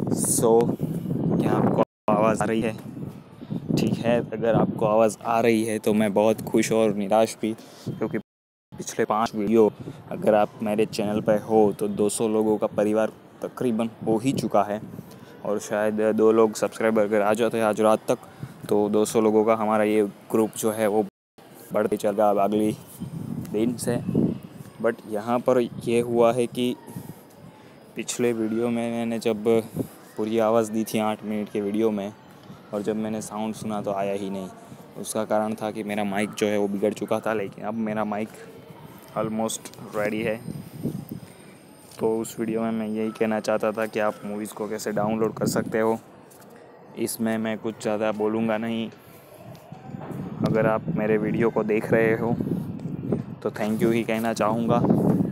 क्या आपको आवाज़ आ रही है? ठीक है, अगर आपको आवाज़ आ रही है तो मैं बहुत खुश और निराश भी, क्योंकि पिछले 5 वीडियो अगर आप मेरे चैनल पर हो तो 200 लोगों का परिवार तकरीबन हो ही चुका है। और शायद 2 लोग सब्सक्राइबर अगर आ जाते हैं आज रात तक तो 200 लोगों का हमारा ये ग्रुप जो है वो बढ़ते चलेगा अब अगली दिन से। बट यहाँ पर ये हुआ है कि पिछले वीडियो में मैंने जब पूरी आवाज़ दी थी 8 मिनट के वीडियो में, और जब मैंने साउंड सुना तो आया ही नहीं। उसका कारण था कि मेरा माइक जो है वो बिगड़ चुका था, लेकिन अब मेरा माइक ऑलमोस्ट रेडी है। तो उस वीडियो में मैं यही कहना चाहता था कि आप मूवीज़ को कैसे डाउनलोड कर सकते हो। इसमें मैं कुछ ज़्यादा बोलूँगा नहीं। अगर आप मेरे वीडियो को देख रहे हो तो थैंक यू ही कहना चाहूँगा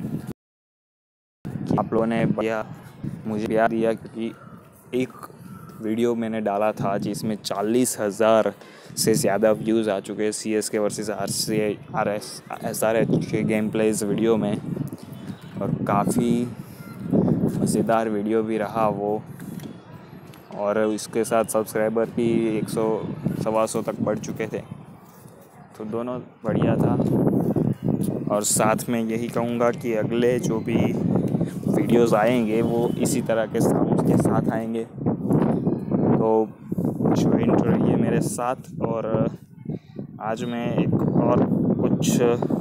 कि आप लोगों ने मुझे प्यार दिया, क्योंकि एक वीडियो मैंने डाला था जिसमें 40,000 से ज़्यादा व्यूज़ आ चुके हैं CSK वर्सेस SRH के गेम प्लेज वीडियो में, और काफ़ी मज़ेदार वीडियो भी रहा वो। और इसके साथ सब्सक्राइबर भी 100-125 तक बढ़ चुके थे, तो दोनों बढ़िया था। और साथ में यही कहूँगा कि अगले जो भी वीडियोस आएंगे वो इसी तरह के साउंड के साथ आएंगे, तो ज्वाइन रहिए मेरे साथ। और आज मैं एक और कुछ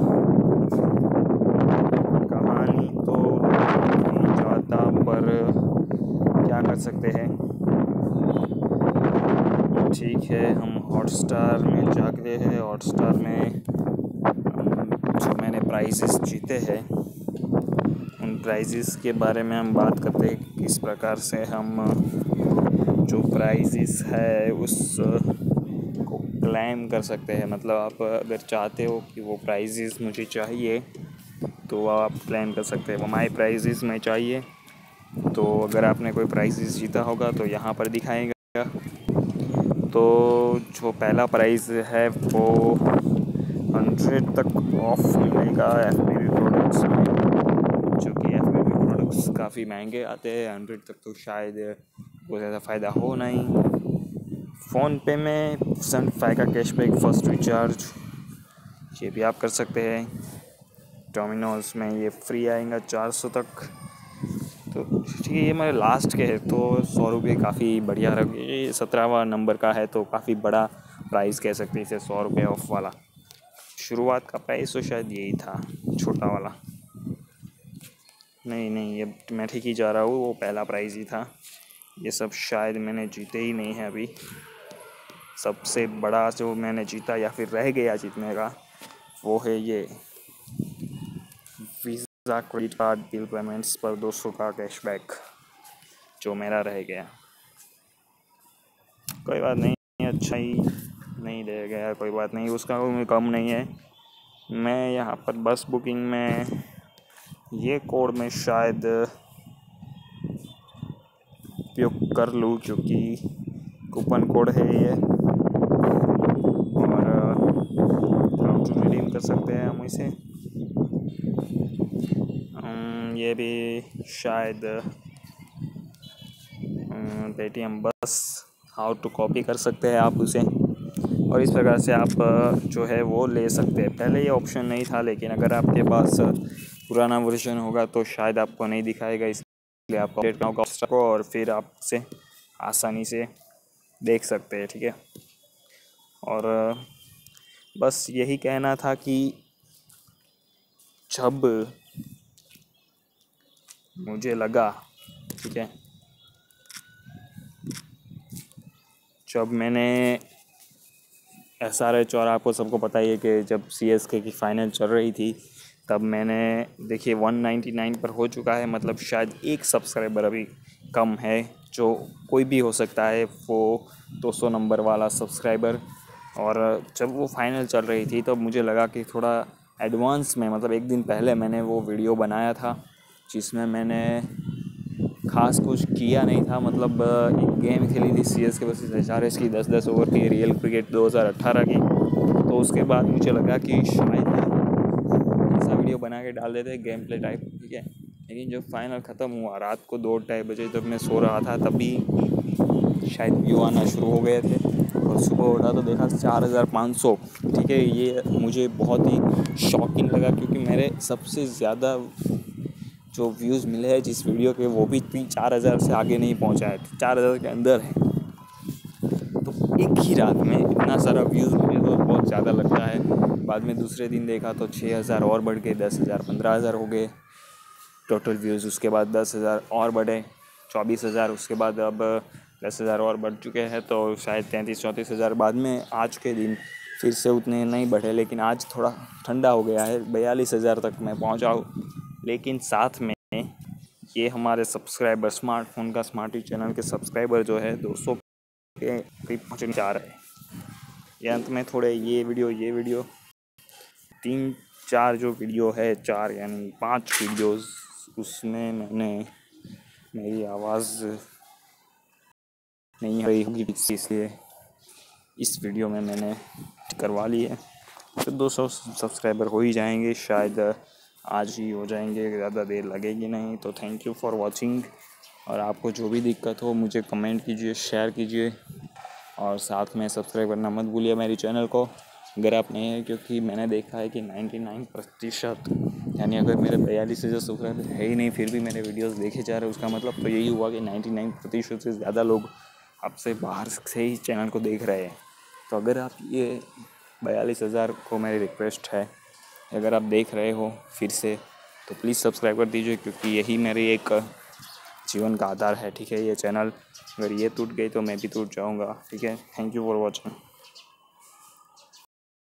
कहानी तो नहीं चाहता, पर क्या कर सकते हैं। ठीक है, हम हॉटस्टार में जाते हैं। हॉटस्टार में जो मैंने प्राइजेस जीते हैं उन प्राइजेस के बारे में हम बात करते हैं। किस प्रकार से हम जो प्राइजेस है उस को क्लेम कर सकते हैं। मतलब आप अगर चाहते हो कि वो प्राइजेस मुझे चाहिए तो आप क्लेम कर सकते हैं। वो माई प्राइजेस में चाहिए, तो अगर आपने कोई प्राइजेस जीता होगा तो यहाँ पर दिखाएगा। तो जो पहला प्राइज़ है वो 100 तक ऑफ मिलेगा FPV प्रोडक्ट्स में, जो कि FPV प्रोडक्ट्स काफ़ी महंगे आते हैं। 100 तक तो शायद कोई ज़्यादा फ़ायदा हो नहीं। फ़ोन पे में 75 का कैशबैक फर्स्ट रिचार्ज, ये भी आप कर सकते हैं। डोमिनोज़ में ये फ्री आएगा 400 तक। तो ठीक है, ये मेरे लास्ट के है तो 100 रुपये काफ़ी बढ़िया रहे। ये 17वां नंबर का है तो काफ़ी बड़ा प्राइस कह सकते हैं इसे, 100 रुपये ऑफ वाला। शुरुआत का प्राइस तो शायद यही था, छोटा वाला। नहीं, ये मैं ठीक ही जा रहा हूँ, वो पहला प्राइस ही था। ये सब शायद मैंने जीते ही नहीं है अभी। सबसे बड़ा जो मैंने जीता या फिर रह गया जीतने का वो है ये Visa credit card bill payments पर 200 का कैशबैक, जो मेरा रह गया। कोई बात नहीं, अच्छा ही नहीं रह गया, कोई बात नहीं, उसका कोई कम नहीं है। मैं यहाँ पर बस बुकिंग में ये कोड में शायद उपयोग कर लूँ, क्योंकि कूपन कोड है ये, और काउंटर रिडीम कर सकते हैं हम इसे। ये भी शायद पेटीएम बस हाउ टू कॉपी कर सकते हैं आप उसे, और इस प्रकार से आप जो है वो ले सकते हैं। पहले ये ऑप्शन नहीं था, लेकिन अगर आपके पास पुराना वर्जन होगा तो शायद आपको नहीं दिखाएगा, इसलिए आप अपडेट को और फिर आप उसे आसानी से देख सकते हैं। ठीक है, और बस यही कहना था कि जब मुझे लगा, ठीक है, जब मैंने SRH, और आपको सबको पता ही है कि जब CSK की फ़ाइनल चल रही थी तब मैंने देखिए 199 पर हो चुका है। मतलब शायद एक सब्सक्राइबर अभी कम है, जो कोई भी हो सकता है वो 200 नंबर वाला सब्सक्राइबर। और जब वो फ़ाइनल चल रही थी तब मुझे लगा कि थोड़ा एडवांस में, मतलब एक दिन पहले मैंने वो वीडियो बनाया था जिसमें मैंने ख़ास कुछ किया नहीं था। मतलब एक गेम खेली थी CSK वर्सेस SRH की 10-10 ओवर की रियल क्रिकेट 2018 की। तो उसके बाद मुझे लगा कि शायद ऐसा वीडियो बना के डाल देते गेम प्ले टाइप, ठीक है। लेकिन जब फाइनल ख़त्म हुआ रात को 2-2:30 बजे जब मैं सो रहा था तभी शायद व्यू आना शुरू हो गए थे और सुबह उठा तो देखा 4500। ठीक है, ये मुझे बहुत ही शॉकिंग लगा क्योंकि मेरे सबसे ज़्यादा जो व्यूज़ मिले हैं जिस वीडियो के वो भी 4000 से आगे नहीं पहुंचा है, 4000 के अंदर है। तो एक ही रात में इतना सारा व्यूज़ मुझे तो बहुत ज़्यादा लगता है। बाद में दूसरे दिन देखा तो 6000 और बढ़ के 10,000 15,000 हो गए टोटल व्यूज़। उसके बाद 10,000 और बढ़े 24,000, उसके बाद अब 10,000 और बढ़ चुके हैं तो शायद 33-34 हज़ार। बाद में आज के दिन फिर से उतने नहीं बढ़े, लेकिन आज थोड़ा ठंडा हो गया है, 42,000 तक मैं पहुंचा हूँ। लेकिन साथ में ये हमारे सब्सक्राइबर स्मार्टफोन का स्मार्टी चैनल के सब्सक्राइबर जो है 200 के करीब पहुँचने जा रहे हैं। ये अंत में थोड़े ये वीडियो 3-4 जो वीडियो है, 4 यानी 5 वीडियोस, उसमें मैंने मेरी आवाज़ नहीं आ रही होगी इसलिए इस वीडियो में मैंने करवा ली है। तो 200 सब्सक्राइबर हो ही जाएंगे, शायद आज ही हो जाएंगे, ज़्यादा देर लगेगी नहीं। तो थैंक यू फॉर वॉचिंग। और आपको जो भी दिक्कत हो मुझे कमेंट कीजिए, शेयर कीजिए और साथ में सब्सक्राइब करना मत भूलिए मेरी चैनल को अगर आप नहीं है, क्योंकि मैंने देखा है कि 99% यानी अगर मेरे 42,000 सब्सक्राइबर है ही नहीं फिर भी मेरे वीडियोस देखे जा रहे हैं, उसका मतलब तो यही हुआ कि 99% से ज़्यादा लोग आपसे बाहर से ही चैनल को देख रहे हैं। तो अगर आप ये 42,000 को मेरी रिक्वेस्ट है, अगर आप देख रहे हो फिर से तो प्लीज़ सब्सक्राइब कर दीजिए, क्योंकि यही मेरी एक जीवन का आधार है। ठीक है, ये चैनल अगर ये टूट गई तो मैं भी टूट जाऊँगा। ठीक है, थैंक यू फॉर वॉचिंग।